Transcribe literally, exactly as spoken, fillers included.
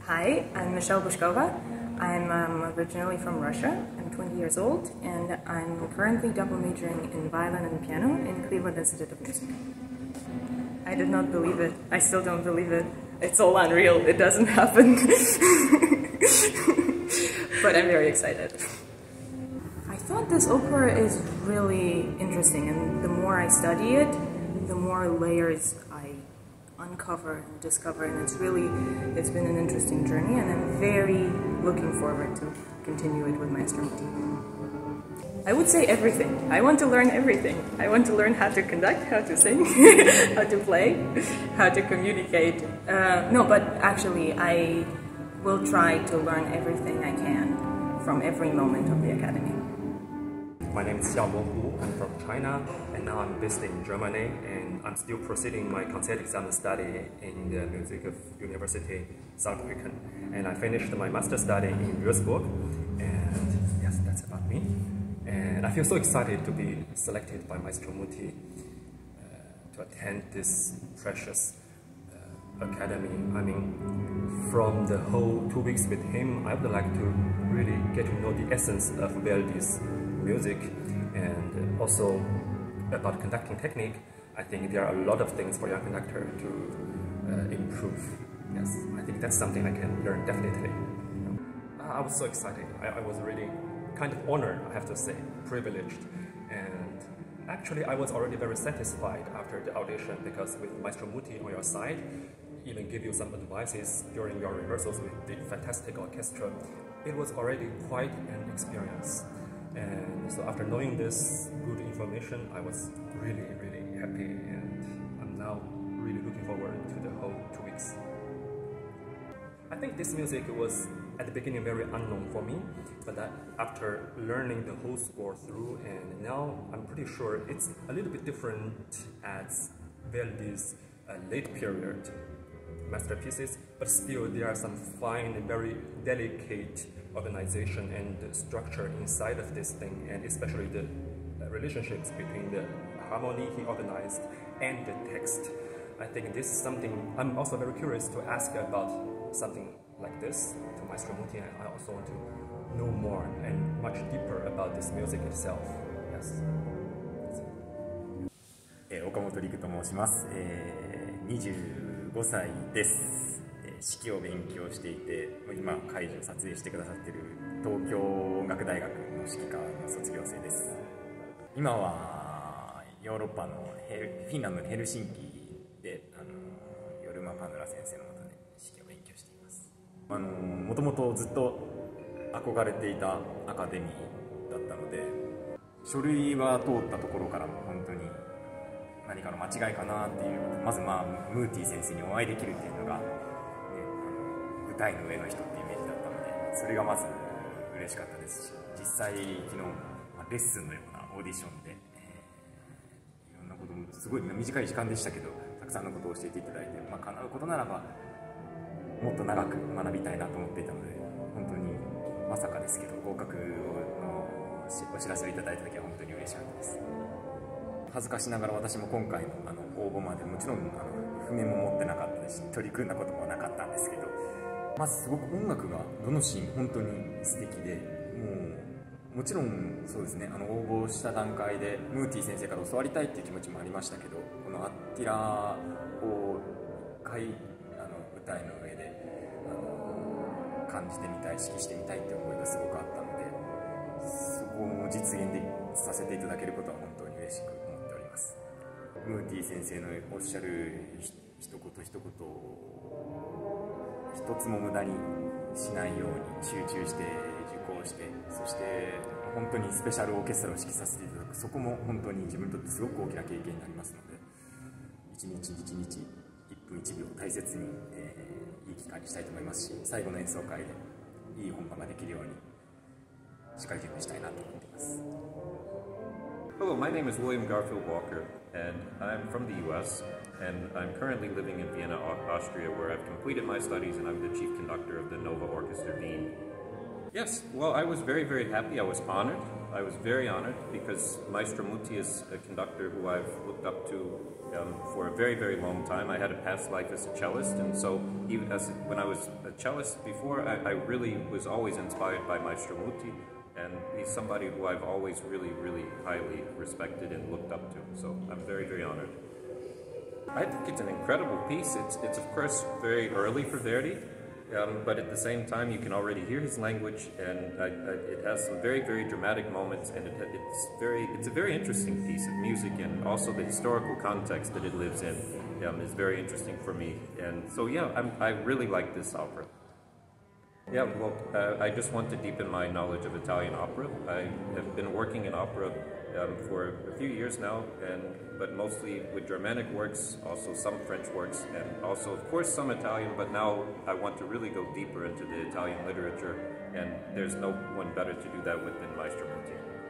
Hi, I'm Michelle Bushkova. I'm um, originally from Russia. I'm twenty years old, and I'm currently double majoring in violin and piano in Cleveland Institute of Music. I did not believe it. I still don't believe it. It's all unreal. It doesn't happen. But I'm very excited. I thought this opera is really interesting, and the more I study it, the more layers I uncover and discover, and it's really, it's been an interesting journey, and I'm very looking forward to continue it with Maestro Muti. I would say everything. I want to learn everything. I want to learn how to conduct, how to sing, how to play, how to communicate. Uh, no, but actually I will try to learn everything I can from every moment of the academy. My name is Xiaobo Hu. I'm from China, and now I'm based in Germany, and I'm still proceeding my concert exam study in the Music of University Saarbrücken. And I finished my master study in Würzburg, and yes, that's about me. And I feel so excited to be selected by Maestro Muti uh, to attend this precious uh, academy. I mean, from the whole two weeks with him, I would like to really get to know the essence of Verdi's music, and also about conducting technique. I think there are a lot of things for young conductor to uh, improve. Yes, I think that's something I can learn definitely. You know, I was so excited. I, I was really kind of honored, I have to say, privileged, and actually I was already very satisfied after the audition, because with Maestro Muti on your side, even give you some advices during your rehearsals with the fantastic orchestra, it was already quite an experience. And so after knowing this good information, I was really, really happy, and I'm now really looking forward to the whole two weeks. I think this music was at the beginning very unknown for me, but that after learning the whole score through, and now I'm pretty sure it's a little bit different as Verdi's uh, late period masterpieces, but still there are some fine and very delicate organization and structure inside of this thing, and especially the uh, relationships between the harmony he organized and the text. I think this is something I'm also very curious to ask about, something like this to Maestro Muti, and I also want to know more and much deeper about this music itself. Yes. えー、岡本陸と申します。えー、にじゅうごさいです。指揮を勉強していて、今会場を撮影してくださっている東京音楽大学の指揮科の卒業生です。今はヨーロッパのヘルフィンランドのヘルシンキで、あのヨルマ・パヌラ先生のもとで指揮を勉強しています。あのもともとずっと憧れていたアカデミーだったので、書類は通ったところからも本当に何かの間違いかなっていう、まずまあムーティ先生にお会いできるっていうのが舞台の上の人ってイメージだったので、それがまず嬉しかったですし、実際昨日レッスンのようなオーディションで、えー、いろんなこともすごい短い時間でしたけど、たくさんのことを教えていただいて、まあ、叶うことならばもっと長く学びたいなと思っていたので、本当にまさかですけど合格のお知らせをいただいた時は本当に嬉しかったです。恥ずかしながら私も今回のあの応募までもちろんあの譜面も持ってなかったですし、取り組んだこともなかったんですけど、まずすごく音楽がどのシーンも本当に素敵で、もうもちろんそうですね、あの応募した段階でムーティ先生から教わりたいっていう気持ちもありましたけど、このアッティラを一回あの舞台の上であの感じてみたい、指揮してみたいって思いがすごくあったので、そこを実現でさせていただけることは本当に嬉しく思っております。ムーティ先生のおっしゃる一言一言一つも無駄にしないように集中して受講して、そして本当にスペシャルオーケストラを指揮させていただく、そこも本当に自分にとってすごく大きな経験になりますので、一日一日一分一秒大切に、えー、いい機会にしたいと思いますし、最後の演奏会でいい本番ができるようにしっかり準備したいなと思っています。 Hello, my name is William Garfield Walker, and I'm from the U S, and I'm currently living in Vienna, Austria, where I've completed my studies and I'm the chief conductor of the Nova Orchestra Wien. Yes, well, I was very, very happy. I was honored. I was very honored because Maestro Muti is a conductor who I've looked up to um, for a very, very long time. I had a past life as a cellist, and so even as when I was a cellist before, I, I really was always inspired by Maestro Muti, and he's somebody who I've always really, really highly respected and looked up to. So I'm very, very honored. I think it's an incredible piece. It's, it's of course very early for Verdi. Um, but at the same time, you can already hear his language, and I, I, it has some very, very dramatic moments, and it, it's very, it's a very interesting piece of music, and also the historical context that it lives in um, is very interesting for me. And so, yeah, I'm, I really like this opera. Yeah, well, uh, I just want to deepen my knowledge of Italian opera. I have been working in opera um, for a few years now, and but mostly with Germanic works, also some French works, and also, of course, some Italian, but now I want to really go deeper into the Italian literature, and there's no one better to do that with than Maestro Muti.